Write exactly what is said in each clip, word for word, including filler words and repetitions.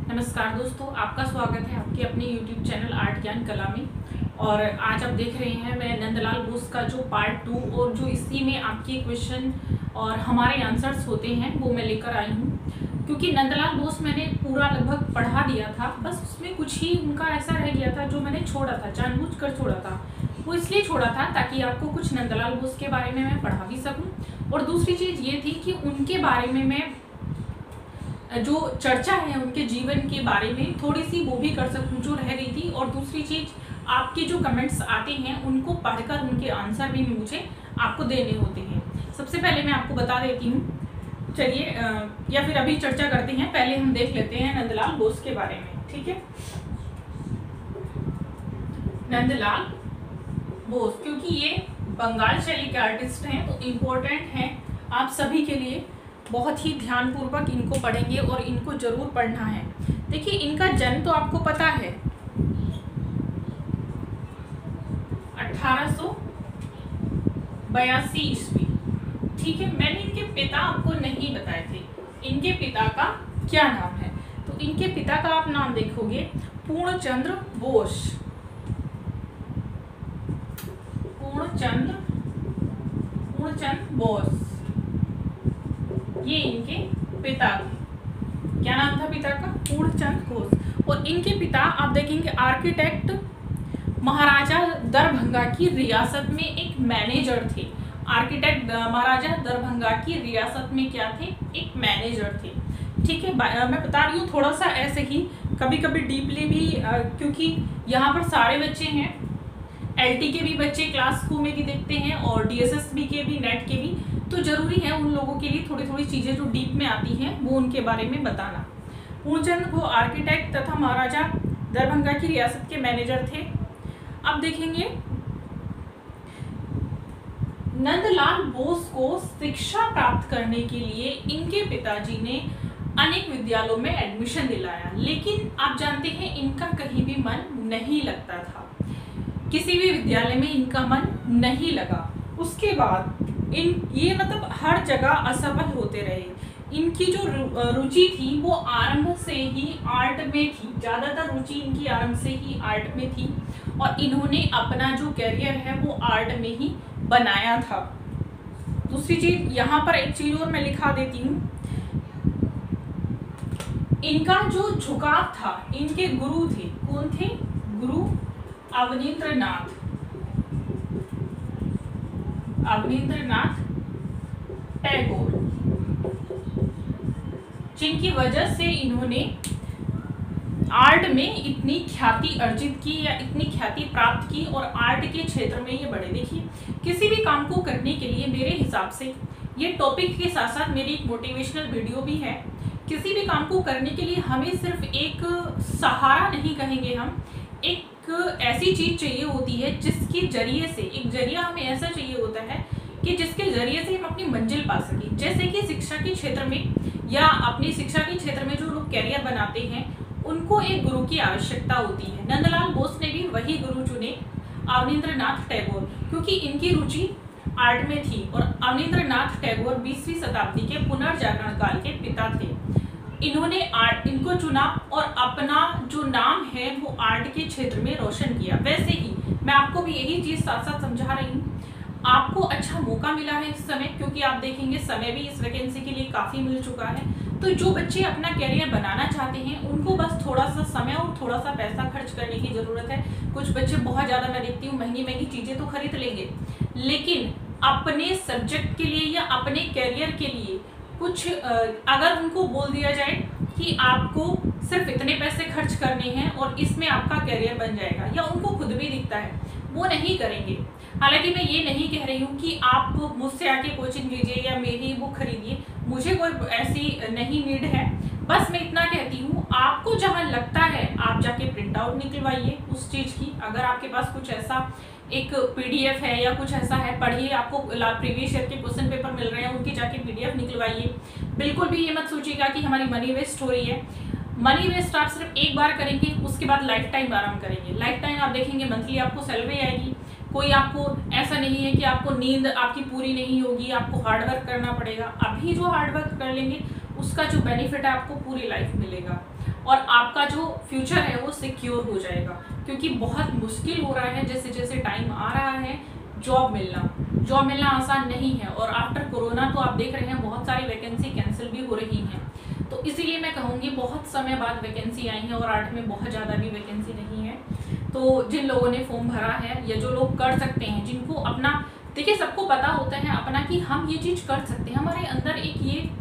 नमस्कार दोस्तों, आपका स्वागत है आपके अपने यूट्यूब चैनल आर्ट ज्ञान कला में। और आज आप देख रहे हैं मैं नंदलाल बोस का जो पार्ट टू और जो इसी में आपके क्वेश्चन और हमारे आंसर्स होते हैं वो मैं लेकर आई हूँ। क्योंकि नंदलाल बोस मैंने पूरा लगभग पढ़ा दिया था, बस उसमें कुछ ही उनका ऐसा रह गया था जो मैंने छोड़ा था, जानबूझकर छोड़ा था। वो इसलिए छोड़ा था ताकि आपको कुछ नंदलाल बोस के बारे में मैं पढ़ा भी सकूँ, और दूसरी चीज़ ये थी कि उनके बारे में मैं जो चर्चा है उनके जीवन के बारे में थोड़ी सी वो भी कर सकूं जो रह गई थी। और दूसरी चीज़, आपके जो कमेंट्स आते हैं उनको पढ़कर उनके आंसर भी मुझे आपको देने होते हैं। सबसे पहले मैं आपको बता देती हूँ, चलिए या फिर अभी चर्चा करते हैं। पहले हम देख लेते हैं नंदलाल बोस के बारे में, ठीक है। नंदलाल बोस, क्योंकि ये बंगाल शैली के आर्टिस्ट हैं तो इम्पोर्टेंट हैं आप सभी के लिए, बहुत ही ध्यानपूर्वक इनको पढ़ेंगे और इनको जरूर पढ़ना है। देखिए, इनका जन्म तो आपको पता है अठारह सौ बयासी ईस्वी, ठीक है। मैंने इनके पिता आपको नहीं बताए थे, इनके पिता का क्या नाम है। तो इनके पिता का आप नाम देखोगे पूर्णचंद्र बोस। पूर्णचंद्र पूर्णचंद्र बोस, ये इनके पिता थे। क्या नाम था पिता का? पूर्णचंद्र बोस। और इनके पिता आप देखेंगे आर्किटेक्ट महाराजा दरभंगा की रियासत में एक मैनेजर थे। आर्किटेक्ट महाराजा दरभंगा की रियासत में क्या थे? एक मैनेजर थे, ठीक है। मैं बता रही हूँ थोड़ा सा ऐसे ही, कभी कभी डीपली भी, क्योंकि यहाँ पर सारे बच्चे हैं, एलटी के भी बच्चे क्लास को में भी देखते हैं और डीएसएसबी के भी, नेट के भी, तो जरूरी है उन लोगों के लिए थोड़ी थोड़ी चीजें जो डीप में आती हैं वो उनके बारे में बताना। पूर्णचंद्र वो आर्किटेक्ट तथा महाराजा दरभंगा की रियासत के मैनेजर थे। अब देखेंगे, नंदलाल बोस को शिक्षा प्राप्त करने के लिए इनके पिताजी ने अनेक विद्यालयों में एडमिशन दिलाया, लेकिन आप जानते हैं इनका कहीं भी मन नहीं लगता था, किसी भी विद्यालय में इनका मन नहीं लगा। उसके बाद इन ये मतलब हर जगह असफल होते रहे। इनकी जो रुचि थी वो आरंभ से ही आर्ट में थी, ज्यादातर रुचि इनकी आरंभ से ही आर्ट में थी, और इन्होंने अपना जो करियर है वो आर्ट में ही बनाया था। दूसरी चीज, यहाँ पर एक चीज और मैं लिखा देती हूँ, इनका जो झुकाव था, इनके गुरु थे, कौन थे? गुरु अवनींद्रनाथ अवनींद्रनाथ टैगोर, जिनकी वजह से इन्होंने आर्ट में इतनी ख्याति अर्जित की या इतनी ख्याति प्राप्त की और आर्ट के क्षेत्र में ये बढ़े। देखिए, किसी भी काम को करने के लिए मेरे हिसाब से ये टॉपिक के साथ साथ मेरी एक मोटिवेशनल वीडियो भी है। किसी भी काम को करने के लिए हमें सिर्फ एक सहारा नहीं कहेंगे हम, एक ऐसी चीज चाहिए होती है जिसके जरिए से, एक जरिया हमें ऐसा चाहिए होता है कि जिसके जरिए से हम अपनी मंजिल पा सकें। जैसे कि शिक्षा के क्षेत्र में या अपनी शिक्षा के क्षेत्र में जो लोग कैरियर बनाते हैं उनको एक गुरु की आवश्यकता होती है। नंदलाल बोस ने भी वही गुरु चुने, अवनींद्रनाथ टैगोर, क्योंकि इनकी रुचि आर्ट में थी। और अवनींद्रनाथ टैगोर बीसवीं शताब्दी के पुनर्जागरण काल के पिता थे। इन्होंने आर्ट इनको चुना और अपना जो नाम है वो आर्ट के क्षेत्र में रोशन किया। वैसे ही मैं आपको भी यही चीज साथ साथ समझा रही हूँ। आपको अच्छा मौका मिला है इस समय, क्योंकि आप देखेंगे समय भी इस वैकेंसी के लिए काफी मिल चुका है। तो जो बच्चे अपना कैरियर बनाना चाहते हैं उनको बस थोड़ा सा समय और थोड़ा सा पैसा खर्च करने की जरूरत है। कुछ बच्चे बहुत ज्यादा, मैं देखती हूँ, महंगी महंगी चीजें तो खरीद लेंगे, लेकिन अपने सब्जेक्ट के लिए या अपने कैरियर के लिए कुछ अगर उनको बोल दिया जाए कि आपको सिर्फ इतने पैसे खर्च करने हैं और इसमें आपका कैरियर बन जाएगा, या उनको खुद भी दिखता है, वो नहीं करेंगे। हालांकि मैं ये नहीं कह रही हूँ कि आप मुझसे आके कोचिंग लीजिए या मेरी बुक खरीदिए, मुझे कोई ऐसी नहीं नीड है। बस मैं इतना कहती हूँ, आपको जहाँ लगता है आप जाके प्रिंट आउट निकलवाइए उस चीज़ की। अगर आपके पास कुछ ऐसा एक पीडीएफ है या कुछ ऐसा है, पढ़िए। आपको प्रीवियस ईयर के क्वेश्चन पेपर मिल रहे हैं, उनकी जाके पीडीएफ निकलवाइए। बिल्कुल भी ये मत सोचिएगा कि हमारी मनी वेस्ट हो रही है। मनी वेस्ट आप सिर्फ एक बार करेंगे, उसके बाद लाइफ टाइम आराम करेंगे। लाइफ टाइम आप देखेंगे मंथली आपको सैलरी आएगी, कोई आपको ऐसा नहीं है कि आपको नींद आपकी पूरी नहीं होगी, आपको हार्डवर्क करना पड़ेगा। अभी जो हार्डवर्क कर लेंगे उसका जो बेनिफिट है आपको पूरी लाइफ मिलेगा। और आपका जो फ्यूचर है वो सिक्योर हो जाएगा। क्योंकि बहुत मुश्किल हो रहा है जैसे जैसे टाइम आ रहा है जॉब मिलना जॉब मिलना आसान नहीं है। और आफ्टर कोरोना तो आप देख रहे हैं बहुत सारी वैकेंसी कैंसिल भी हो रही हैं। तो इसीलिए मैं कहूँगी बहुत समय बाद वैकेंसी आई है और आर्ट में बहुत ज़्यादा भी वैकेंसी नहीं है। तो जिन लोगों ने फॉर्म भरा है या जो लोग कर सकते हैं, जिनको अपना, देखिए सबको पता होता है अपना कि हम ये चीज़ कर सकते हैं, हमारे अंदर एक ये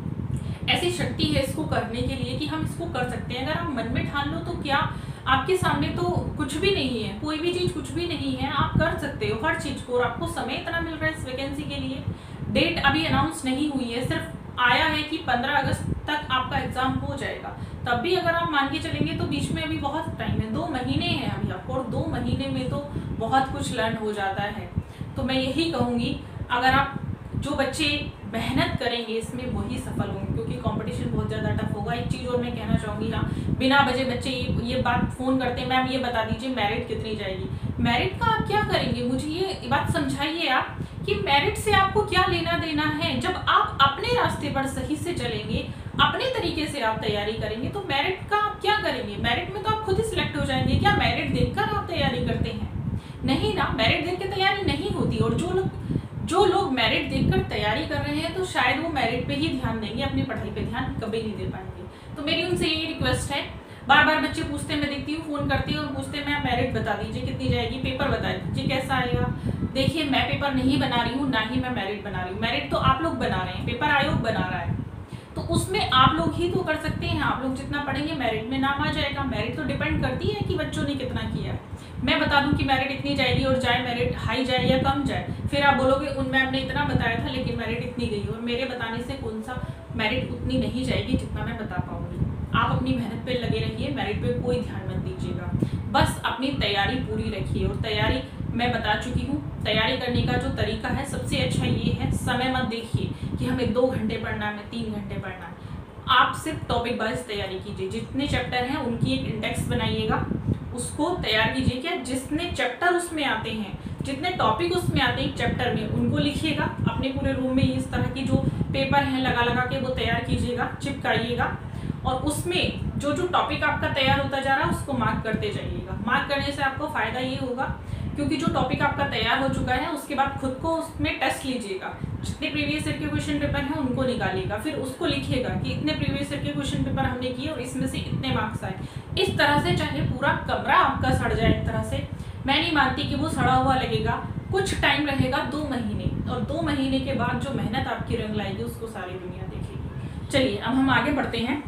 ऐसी शक्ति है इसको करने के लिए कि हम इसको कर सकते हैं। अगर आप मन में ठान लो तो क्या आपके सामने तो कुछ भी नहीं है, कोई भी चीज़ कुछ भी नहीं है, आप कर सकते हो हर चीज़ को। और आपको समय इतना मिल रहा है इस वैकेंसी के लिए। डेट अभी अनाउंस नहीं हुई है, सिर्फ आया है कि पंद्रह अगस्त तक आपका एग्जाम हो जाएगा। तब भी अगर आप मान के चलेंगे तो बीच में अभी बहुत टाइम है, दो महीने हैं अभी आपको, और दो महीने में तो बहुत कुछ लर्न हो जाता है। तो मैं यही कहूँगी अगर आप जो बच्चे मेहनत करेंगे इसमें वही सफल होंगे, क्योंकि कंपटीशन बहुत ज़्यादा टफ होगा। एक चीज़ और मैं कहना चाहूँगी, हाँ बिना वजह बच्चे ये ये बात फ़ोन करते हैं, मैम ये बता दीजिए मेरिट कितनी जाएगी। मेरिट का आप क्या करेंगे, मुझे ये बात समझाइए आप कि मेरिट से आपको क्या लेना देना है। जब आप अपने रास्ते पर सही से चलेंगे, अपने तरीके से आप तैयारी करेंगे तो मेरिट का आप क्या करेंगे। मेरिट में तो आप खुद ही सिलेक्ट हो जाएंगे। क्या मेरिट देखकर आप तैयारी करते हैं? नहीं ना, मेरिट देख के तैयारी नहीं होती। और जो लोग जो लोग मेरिट देखकर तैयारी कर रहे हैं तो शायद वो मेरिट पे ही ध्यान देंगे, अपनी पढ़ाई पे ध्यान कभी नहीं दे पाएंगे। तो मेरी उनसे यही रिक्वेस्ट है, बार बार बच्चे पूछते हैं, मैं देखती हूँ फ़ोन करती हूँ और पूछते हैं मैम मेरिट बता दीजिए कितनी जाएगी, पेपर बता दीजिए कैसा आएगा। देखिए मैं पेपर नहीं बना रही हूँ, ना ही मैं मेरिट बना रही हूँ। मेरिट तो आप लोग बना रहे हैं, पेपर आयोग बना रहा है, तो उसमें आप लोग ही तो कर सकते हैं। आप लोग जितना पढ़ेंगे मेरिट में नाम आ जाएगा। मेरिट तो डिपेंड करती है कि बच्चों ने कितना किया है। मैं बता दूं कि मेरिट इतनी जाएगी और जाए मेरिट हाई जाए या कम जाए, फिर आप बोलोगे उन मैम ने इतना बताया था लेकिन मेरिट इतनी गई, और मेरे बताने से कौन सा मेरिट उतनी नहीं जाएगी जितना मैं बता पाऊंगी। आप अपनी मेहनत पे लगे रहिए, मेरिट पे कोई ध्यान मत दीजिएगा, बस अपनी तैयारी पूरी रखिए। और तैयारी मैं बता चुकी हूँ, तैयारी करने का जो तरीका है सबसे अच्छा ये है, समय मत देखिए कि हमें दो घंटे पढ़ना है, हमें तीन घंटे पढ़ना है। आप सिर्फ टॉपिक वाइज तैयारी कीजिए। जितने चैप्टर हैं उनकी एक इंडेक्स बनाइएगा, उसको तैयार कीजिए। क्या जितने चैप्टर उसमें आते हैं, जितने टॉपिक उसमें आते हैं चैप्टर में, उनको लिखिएगा। अपने पूरे रूम में इस तरह की जो पेपर हैं लगा लगा के वो तैयार कीजिएगा, चिपकाइएगा। और उसमें जो जो टॉपिक आपका तैयार होता जा रहा है उसको मार्क करते जाइएगा। मार्क करने से आपको फ़ायदा ये होगा क्योंकि जो टॉपिक आपका तैयार हो चुका है उसके बाद खुद को उसमें टेस्ट लीजिएगा। जितने प्रीवियस ईयर के क्वेश्चन पेपर हैं उनको निकालिएगा, फिर उसको लिखिएगा कि इतने प्रीवियस ईयर के क्वेश्चन पेपर हमने किए और इसमें से इतने मार्क्स आए। इस तरह से चाहे पूरा कमरा आपका सड़ जाए एक तरह से, मैं नहीं मानती कि वो सड़ा हुआ लगेगा, कुछ टाइम रहेगा, दो महीने, और दो महीने के बाद जो मेहनत आपकी रंग लाएगी उसको सारी दुनिया देखेगी। चलिए अब हम आगे बढ़ते हैं।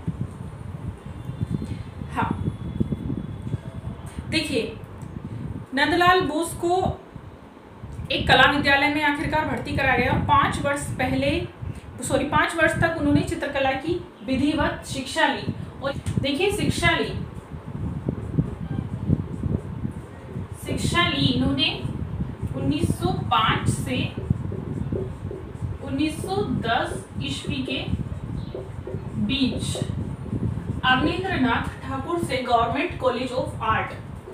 हाँ देखिए, नंदलाल बोस को एक कला विद्यालय में आखिरकार भर्ती कराया गया और पाँच वर्ष पहले सॉरी पाँच वर्ष तक उन्होंने चित्रकला की विधिवत शिक्षा ली। और देखिए शिक्षा ली शिक्षा ली इन्होंने उन्नीस सौ पाँच से उन्नीस सौ दस ईस्वी के बीच अवनींद्रनाथ ठाकुर से government college of art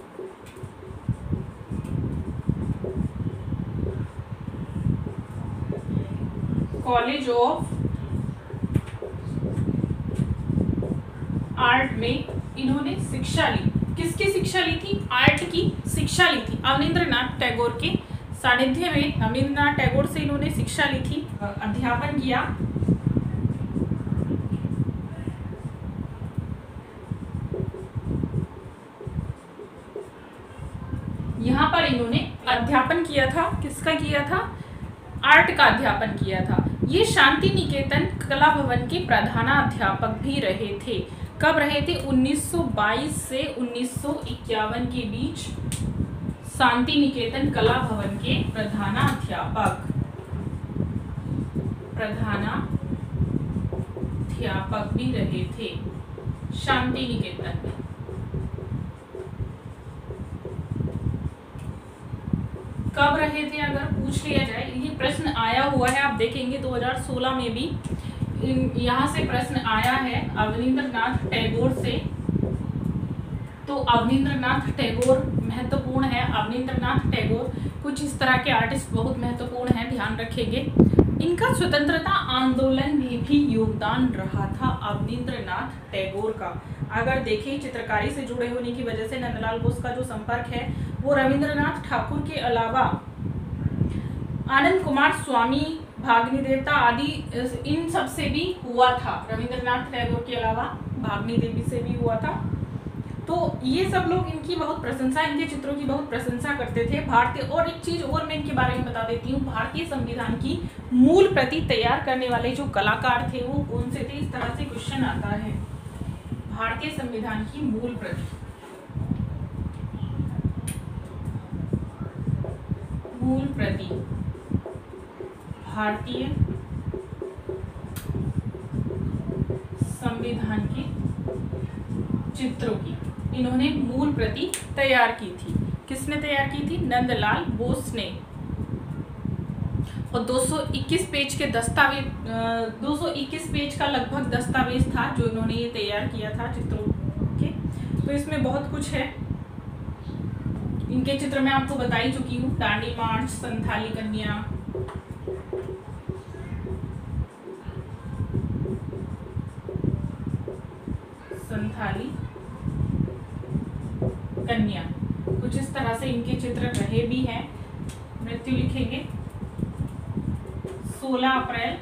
college of art में इन्होंने शिक्षा ली। किसकी शिक्षा ली थी? आर्ट की शिक्षा ली थी। अवनींद्रनाथ टैगोर के सानिध्य में अवनींद्रनाथ टैगोर से इन्होंने शिक्षा ली थी, अध्यापन किया। यहाँ पर इन्होंने अध्यापन किया था। किसका किया था? आर्ट का अध्यापन किया था। ये शांति निकेतन कला भवन के प्रधानाध्यापक भी रहे थे। कब रहे थे? उन्नीस सौ बाईस से उन्नीस सौ इक्यावन के बीच शांति निकेतन कला भवन के प्रधानाध्यापक प्रधानाध्यापक भी रहे थे शांति निकेतन में। कब रहे थे अगर पूछ लिया जाए, ये प्रश्न आया हुआ है, आप देखेंगे दो हज़ार सोलह में भी यहाँ से प्रश्न आया है अवनींद्रनाथ टैगोर से। तो अवनींद्रनाथ टैगोर महत्वपूर्ण है। अवनींद्रनाथ टैगोर कुछ इस तरह के आर्टिस्ट बहुत महत्वपूर्ण हैं, ध्यान रखेंगे। इनका स्वतंत्रता आंदोलन में भी योगदान रहा था अवनींद्रनाथ टैगोर का। अगर देखें चित्रकारी से जुड़े होने की वजह से नंदलाल बोस का जो संपर्क है वो रविंद्रनाथ ठाकुर के अलावा आनंद कुमार स्वामी, भागनी देवता आदि इन सब से भी हुआ था। रविंद्रनाथ टैगोर के अलावा भागनी देवी से भी हुआ था। तो ये सब लोग इनकी बहुत प्रशंसा, इनके चित्रों की बहुत प्रशंसा करते थे। भारतीय और एक चीज और मैं इनके बारे में बता देती हूँ, भारतीय संविधान की मूल प्रति तैयार करने वाले जो कलाकार थे वो कौन से थे। इस तरह से क्वेश्चन आता है, भारतीय संविधान की मूल प्रति मूल प्रति भारतीय संविधान के चित्रों की इन्होंने मूल प्रति तैयार की थी। किसने तैयार की थी? नंदलाल बोस ने। और दो सौ इक्कीस पेज के दस्तावेज दो सौ इक्कीस पेज का लगभग दस्तावेज था जो इन्होंने ये तैयार किया था चित्रों के। तो इसमें बहुत कुछ है। इनके चित्र मैं आपको बता ही चुकी हूँ, दांडी मार्च, संथाली कन्या, संथाली कन्या, कुछ इस तरह से इनके चित्र रहे भी हैं। मृत्यु लिखेंगे सोलह अप्रैल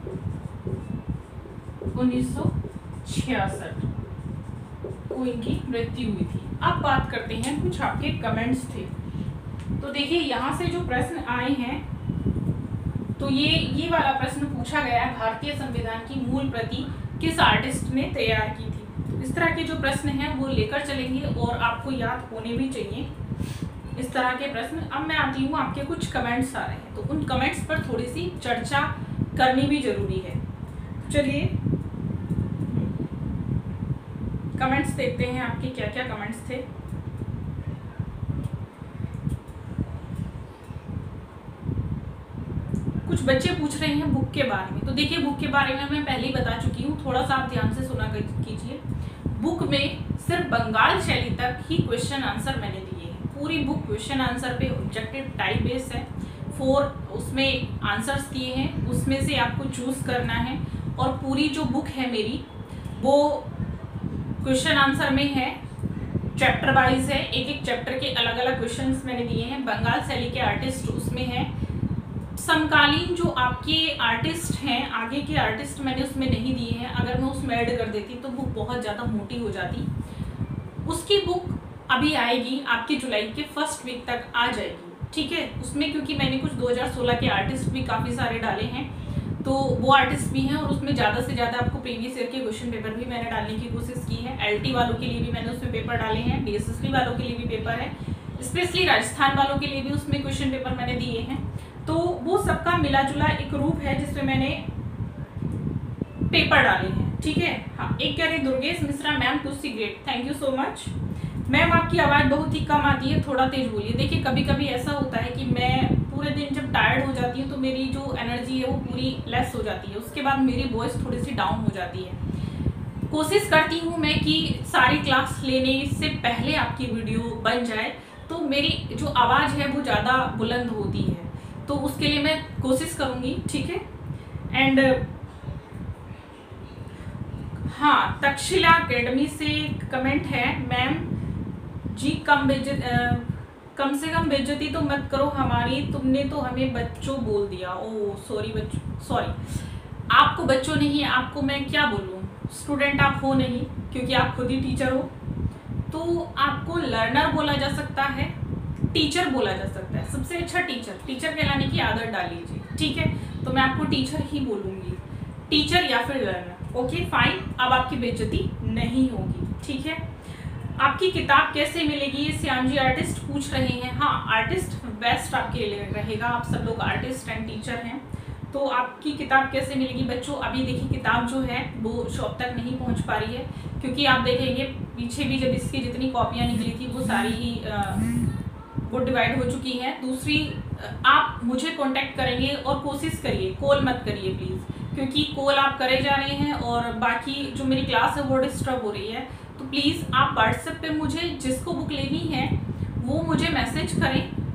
उन्नीस सौ छियासठ को इनकी मृत्यु हुई थी। अब बात करते हैं, कुछ आपके कमेंट्स थे। तो देखिए यहाँ से जो प्रश्न आए हैं, तो ये ये वाला प्रश्न पूछा गया है, भारतीय संविधान की मूल प्रति किस आर्टिस्ट ने तैयार की थी। तो इस तरह के जो प्रश्न हैं वो लेकर चलेंगे और आपको याद होने भी चाहिए इस तरह के प्रश्न। अब मैं आती हूँ, आपके कुछ कमेंट्स आ रहे हैं, तो उन कमेंट्स पर थोड़ी सी चर्चा करनी भी जरूरी है। तो चलिए कमेंट्स देखते हैं, आपके क्या क्या कमेंट्स थे। कुछ बच्चे पूछ रहे हैं बुक के बारे में। तो देखिए बुक के बारे में मैं पहले ही बता चुकी हूँ, थोड़ा सा आप ध्यान से सुना कीजिए। बुक में सिर्फ बंगाल शैली तक ही क्वेश्चन आंसर मैंने दिए हैं। पूरी बुक क्वेश्चन आंसर पे ऑब्जेक्टिव टाइप बेस्ड है। फोर उसमें आंसर्स दिए हैं, उसमें से आपको चूज करना है। और पूरी जो बुक है मेरी वो क्वेश्चन आंसर में है, चैप्टर वाइज है, एक एक चैप्टर के अलग अलग क्वेश्चंस मैंने दिए हैं। बंगाल शैली के आर्टिस्ट उसमें है। समकालीन जो आपके आर्टिस्ट हैं, आगे के आर्टिस्ट मैंने उसमें नहीं दिए हैं। अगर मैं उसमें ऐड कर देती तो बुक बहुत ज़्यादा मोटी हो जाती। उसकी बुक अभी आएगी, आपके जुलाई के फर्स्ट वीक तक आ जाएगी, ठीक है। उसमें क्योंकि मैंने कुछ दो हज़ार सोलह के आर्टिस्ट भी काफ़ी सारे डाले हैं, तो वो आर्टिस्ट भी हैं और उसमें ज़्यादा से ज़्यादा आपको प्रीवियस ईयर के क्वेश्चन पेपर भी मैंने डालने की कोशिश की है। एलटी वालों के लिए भी मैंने उसमें पेपर डाले हैं, बीएसएसबी वालों के लिए भी पेपर है, स्पेशली राजस्थान वालों के लिए भी उसमें क्वेश्चन पेपर मैंने दिए हैं। तो वो सबका मिला जुला एक रूप है जिसमें मैंने पेपर डाले हैं, ठीक है। हाँ, एक कह रहे Durgesh Mishra ma'am to see great, thank you so much ma'am. आपकी आवाज़ बहुत ही कम आती है, थोड़ा तेज बोलिए। देखिए कभी कभी ऐसा होता है कि मैं पूरे दिन जब टायर्ड हो जाती हूँ तो मेरी जो एनर्जी है वो पूरी लेस हो जाती है, उसके बाद मेरी वॉइस थोड़ी सी डाउन हो जाती है। कोशिश करती हूँ मैं कि सारी क्लास लेने से पहले आपकी वीडियो बन जाए तो मेरी जो आवाज़ है वो ज़्यादा बुलंद होती है, तो उसके लिए मैं कोशिश करूँगी, ठीक है। एंड हाँ, तक्षशिला अकेडमी से कमेंट है, मैम जी कम बेइज्जत कम से कम बेइज्जती तो मत करो हमारी, तुमने तो हमें बच्चों बोल दिया। ओ सॉरी बच्चों, सॉरी आपको बच्चों नहीं, आपको मैं क्या बोलूँ, स्टूडेंट आप हो नहीं क्योंकि आप खुद ही टीचर हो, तो आपको लर्नर बोला जा सकता है, टीचर बोला जा सकता है। सबसे अच्छा टीचर, टीचर कहलाने की आदत डाल लीजिए, ठीक है। तो मैं आपको टीचर ही बोलूँगी, टीचर या फिर लर्नर। ओके फाइन, अब आपकी बेइज्जती नहीं होगी, ठीक है। आपकी किताब कैसे मिलेगी, ये श्याम जी आर्टिस्ट पूछ रहे हैं। हाँ, आर्टिस्ट बेस्ट आपके लिए रहेगा, आप सब लोग आर्टिस्ट एंड टीचर हैं, तो आपकी किताब कैसे मिलेगी बच्चों। अभी देखिए किताब जो है वो शॉप तक नहीं पहुंच पा रही है, क्योंकि आप देखेंगे पीछे भी जब इसकी जितनी कॉपियाँ निकली थी वो सारी ही वो डिवाइड हो चुकी हैं। दूसरी, आप मुझे कांटेक्ट करेंगे और कोशिश करिए, कॉल मत करिए प्लीज़, क्योंकि कॉल आप करे जा रहे हैं और बाकी जो मेरी क्लास है वो डिस्टर्ब हो रही है। तो प्लीज़ आप व्हाट्सएप पे मुझे जिसको बुक लेनी है वो मुझे मैसेज करें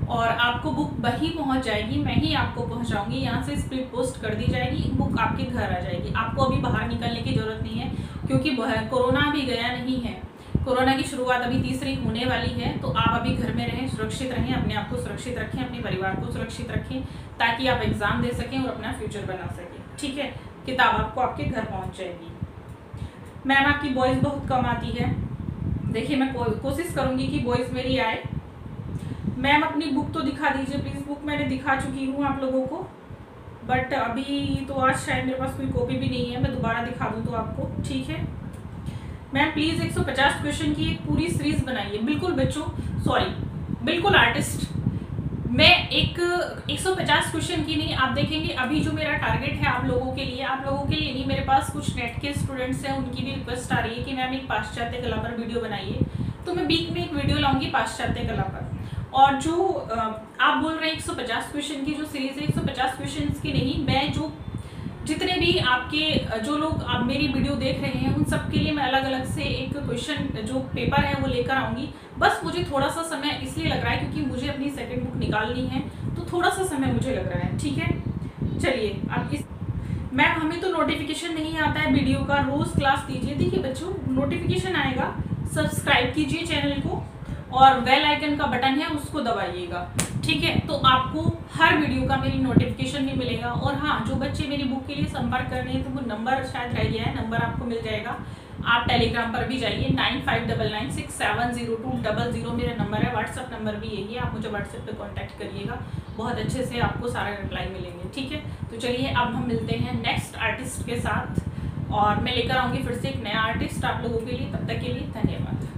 और आपको बुक वहीं पहुंच जाएगी, मैं ही आपको पहुंचाऊंगी, यहाँ से स्पीड पोस्ट कर दी जाएगी, बुक आपके घर आ जाएगी। आपको अभी बाहर निकलने की ज़रूरत नहीं है, क्योंकि कोरोना अभी गया नहीं है। कोरोना की शुरुआत अभी तीसरी होने वाली है, तो आप अभी घर में रहें, सुरक्षित रहें, अपने आप को सुरक्षित रखें, अपने परिवार को सुरक्षित रखें, ताकि आप एग्ज़ाम दे सकें और अपना फ्यूचर बना सकें। ठीक है, किताब आपको आपके घर पहुँच जाएगी। मैम आपकी वॉइस बहुत कम आती है। देखिए मैं को, कोशिश करूँगी कि वॉइस मेरी आए। मैम अपनी बुक तो दिखा दीजिए प्लीज़। बुक मैंने दिखा चुकी हूँ आप लोगों को, बट अभी तो आज शायद मेरे पास कोई कॉपी भी नहीं है, मैं दोबारा दिखा दूँ तो आपको। ठीक है मैम, प्लीज़ एक सौ पचास क्वेश्चन की एक पूरी सीरीज बनाइए। बिल्कुल बच्चों, सॉरी बिल्कुल आर्टिस्ट, मैं एक एक सौ पचास क्वेश्चन की नहीं, आप देखेंगे अभी जो मेरा टारगेट है आप लोगों के लिए, आप लोगों के लिए नहीं, मेरे पास कुछ नेट के स्टूडेंट्स हैं, उनकी भी रिक्वेस्ट आ रही है कि मैम एक पाश्चात्य कला पर वीडियो बनाइए, तो मैं वीक में एक वीडियो लाऊंगी पाश्चात्य कला पर। और जो आप बोल रहे हैं एक सौ पचास क्वेश्चन की जो सीरीज है, एक सौ पचास क्वेश्चन की नहीं, मैं जो जितने भी आपके जो लोग आप मेरी वीडियो देख रहे हैं उन सब के लिए मैं अलग अलग से एक क्वेश्चन जो पेपर है वो लेकर आऊँगी। बस मुझे थोड़ा सा समय इसलिए लग रहा है क्योंकि मुझे अपनी सेकंड बुक निकालनी है, तो थोड़ा सा समय मुझे लग रहा है। ठीक है, चलिए अब इस मैम हमें तो नोटिफिकेशन नहीं आता है वीडियो का, रोज़ क्लास दीजिए। देखिए बच्चों, नोटिफिकेशन आएगा, सब्सक्राइब कीजिए चैनल को और बेल आइकन का बटन है उसको दबाइएगा। ठीक है, तो आपको हर वीडियो का मेरी नोटिफिकेशन भी मिलेगा। और हाँ, जो बच्चे मेरी बुक के लिए संपर्क कर रहे हैं तो वो नंबर शायद रह गया है, नंबर आपको मिल जाएगा। आप टेलीग्राम पर भी जाइए, nine five double nine six seven zero two double zero मेरा नंबर है। व्हाट्सअप नंबर भी यही है, आप मुझे व्हाट्सएप पे कांटेक्ट करिएगा, बहुत अच्छे से आपको सारे रिप्लाई मिलेंगे। ठीक है, तो चलिए अब हम मिलते हैं नेक्स्ट आर्टिस्ट के साथ, और मैं लेकर आऊँगी फिर से एक नया आर्टिस्ट आप लोगों के लिए। तब तक के लिए धन्यवाद।